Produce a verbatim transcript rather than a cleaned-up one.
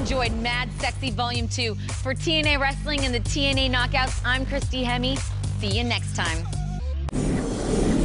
enjoyed Mad Sexy Volume two. For T N A Wrestling and the T N A Knockouts, I'm Christy Hemme. See you next time.